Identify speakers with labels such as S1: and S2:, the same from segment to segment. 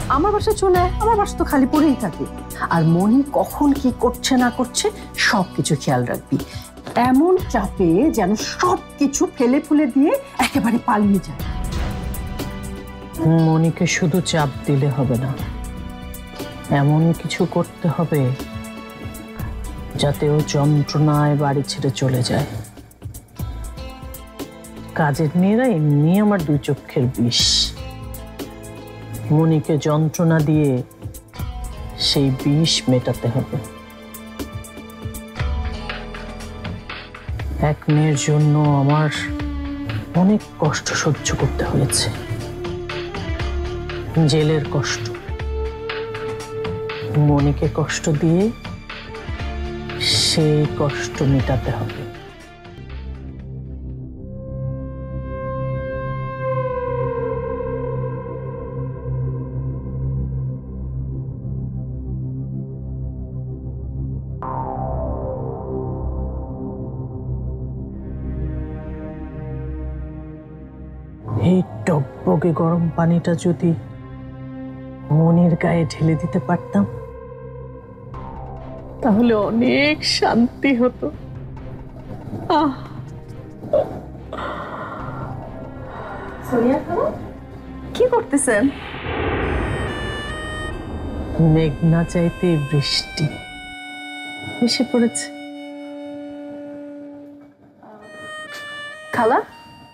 S1: আমার বাসায় চলে আমার বাসা তো খালি পড়েই থাকে। আর মনি কখন কি করছে না করছে সবকিছু খেয়াল রাখবি, এমন চাপে যেন সবকিছু ফেলে ফুলে দিয়ে একেবারে পালিয়ে যায়।
S2: মনিকে শুধু চাপ দিলে হবে না, এমন কিছু করতে হবে যাতে ও যন্ত্রণায় বাড়ি ছেড়ে চলে যায়। কাজের মেয়েরা এমনি আমার দুই চক্ষের বিষ। মনিকে যন্ত্রণা দিয়ে সেই বিষ মেটাতে হবে। এক মেয়ের জন্য আমার অনেক কষ্ট সহ্য করতে হয়েছে, জেলের কষ্ট। মনিকে কষ্ট দিয়ে সেই কষ্ট মেটাতে হবে। এই টকবগে গরম পানিটা যদি মনির গায়ে ঢেলে দিতে পারতাম তাহলে অনেক শান্তি হতো।
S3: কি করতেছেন?
S2: মেঘনা চাইতে বৃষ্টি এসে পড়েছে।
S3: খালা,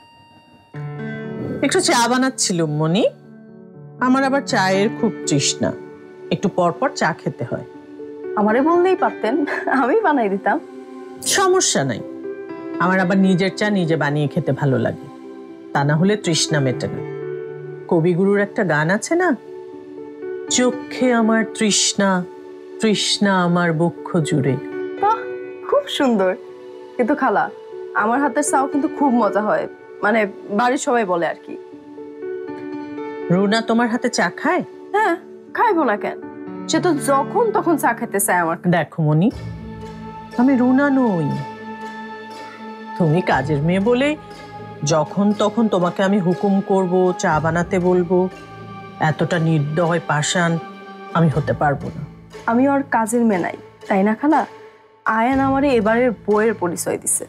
S2: একটু চা বানাচ্ছিলাম মনি। আমার আবার চায়ের খুব তৃষ্ণা, একটু পরপর চা খেতে হয়।
S3: আমারে বললেই পারতেন, আমি বানাই দিতাম।
S2: সমস্যা নাই, আমার আবার নিজের চা নিজে বানিয়ে খেতে ভালো লাগে, তা না হলে তৃষ্ণা মেটে না। কবিগুরুর একটা গান আছে না, চোখে আমার তৃষ্ণা, তৃষ্ণা আমার বক্ষ জুড়ে।
S3: বাহ, খুব সুন্দর। কিন্তু খালা, আমার হাতের চাও কিন্তু খুব মজা হয়, মানে বাড়ির সবাই বলে আর কি।
S2: রুনা তোমার হাতে চা খায়?
S3: হ্যাঁ, খাইবো না কেন? সে তো যখন তখন চা খেতে চায় আমার।
S2: দেখো মনি, আমি রুনা নই। তুমি কাজের মেয়ে বলে যখন তখন তোমাকে আমি হুকুম করব, চা বানাতে বলবো, এতটা নির্দয় পাষাণ আমি হতে পারবো না।
S3: আমি ওর কাজের মেয়ে নাই, তাই না খালা? আয়ান আমারে এবারের বইয়ের পরিচয় দিছে।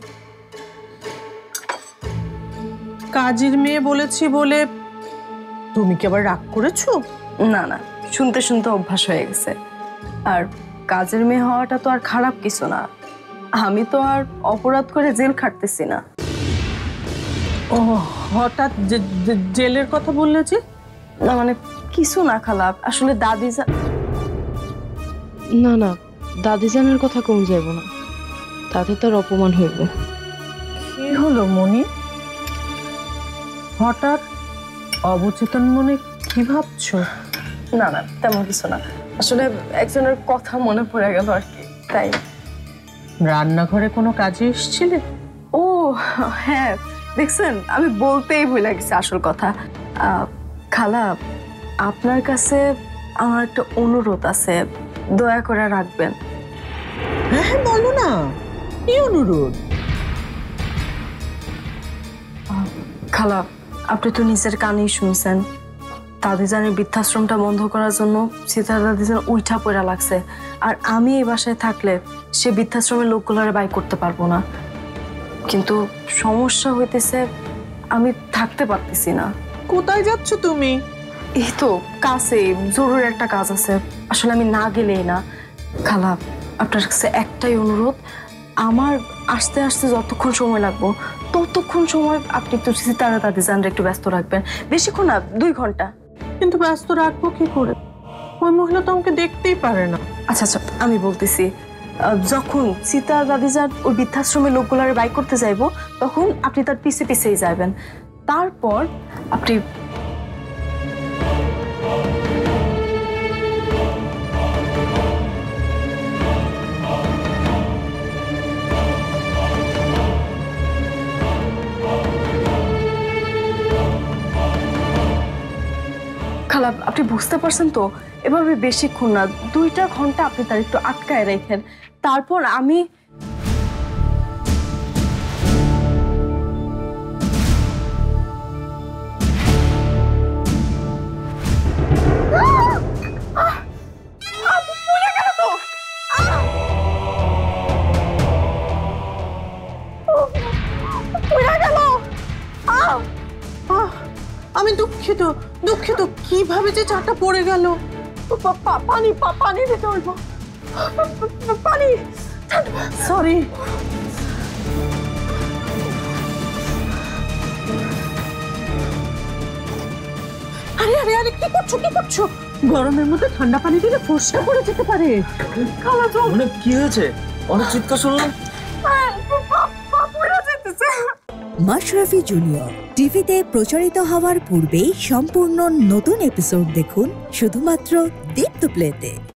S2: কাজের মেয়ে বলেছি বলে তুমি কি আবার রাগ করেছো?
S3: না না, শুনতে শুনতে অভ্যাস হয়ে গেছে। আর কাজের মেয়ে হওয়াটা তো আর খারাপ কিছু না। আমি তো আর অপরাধ করে জেল খাটতেছি না।
S2: ও, হঠাৎ জেলের কথা বললে যে?
S3: না মানে কিছু না খালা, আসলে দাদি
S4: না না, দাদি জানের কথা কম যাইব না, তাতে তোর অপমান হইব।
S2: কি হলো মনি, হঠাৎ অবচেতন মনে কি ভাবছো?
S3: না না, তেমন কিছু না, আসলে একজনের কথা মনে পড়ে গেল আর কি, তাই।
S2: রান্নাঘরে কোনো কাজে এসেছিলে?
S3: ও হ্যাঁ, দেখছেন আমি বলতেই ভুলে গেছি আসল কথা। খালা, আপনার কাছে আমার একটা অনুরোধ আছে, দয়া করে রাখবেন।
S2: হ্যাঁ হ্যাঁ, বলো না, কি অনুরোধ?
S3: খালা, আপনি তো নিজের কানেই শুনছেন, দাদিজানের বৃদ্ধাশ্রমটা বন্ধ করার জন্য সীতার দাদিজান উইঠা পড়া লাগছে। আর আমি এই বাসায় থাকলে সে বৃদ্ধাশ্রমের লোকগুলোরে বাই করতে পারবো না। কিন্তু সমস্যা হইতেছে, আমি থাকতে পারতেছি না।
S2: কোথায় যাচ্ছ তুমি?
S3: এই তো কাছে জরুরি একটা কাজ আছে, আসলে আমি না গেলেই না। খালা, আপনার কাছে একটাই অনুরোধ, আমার আসতে আসতে যতক্ষণ সময় লাগবো ততক্ষণ সময় আপনি একটু সীতারা দাদিজানরা একটু ব্যস্ত রাখবেন। বেশিক্ষণ না, 2 ঘন্টা।
S2: কিন্তু ব্যস্ত রাখবো কি করে? ওই মহিলা তো আমাকে দেখতেই পারে না।
S3: আচ্ছা আচ্ছা, আমি বলতেছি, যখন সীতা দাদিজান ওই বৃদ্ধাশ্রমের লোকগুলারে বাই করতে যাইবো তখন আপনি তার পিছে পিছেই যাবেন। তারপর আপনি খালা, আপনি বুঝতে পারছেন তো? এভাবে বেশিক্ষণ না, 2টা ঘন্টা আপনি তার একটু আটকায় রেখেন, তারপর আমি
S2: যে চাটা পড়ে গেল।
S1: পানি দিতে হইব, পানি।
S2: সরি।
S1: আরে আরে আরে, কি করছো? গরমের মধ্যে ঠান্ডা পানি দিলে ফোসকা পড়ে যেতে পারে। খালা তো
S5: মানে কি হয়েছে? অনেক চিৎকার শুনলাম।
S6: মাশরাফি জুনিয়র টিভিতে প্রচারিত হওয়ার পূর্বেই সম্পূর্ণ নতুন এপিসোড দেখুন শুধুমাত্র দীপ্ত প্লেতে।